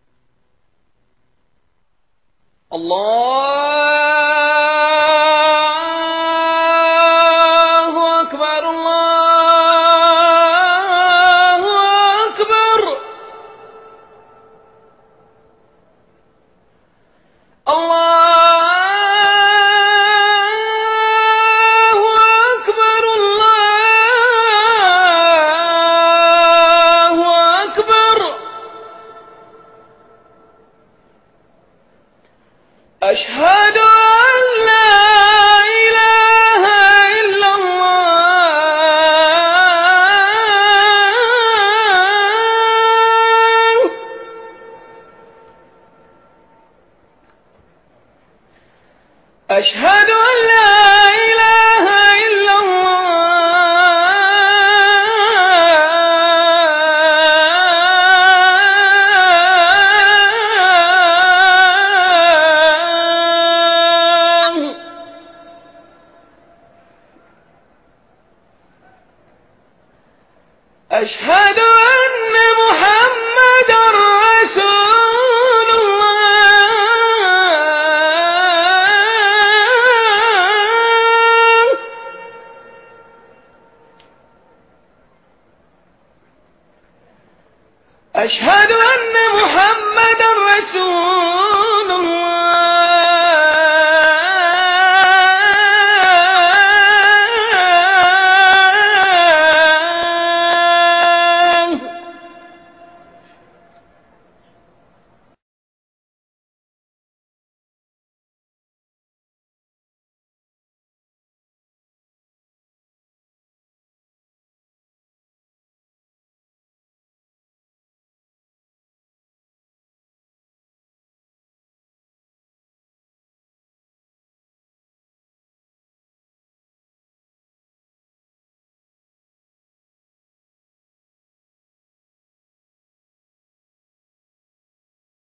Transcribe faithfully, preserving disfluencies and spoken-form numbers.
الله أكبر الله أكبر الله أكبر الله أكبر أشهد أن لا إله إلا الله أشهد أن لا إله إلا الله أشهد أن محمدًا رسول الله أشهد أن محمدًا رسول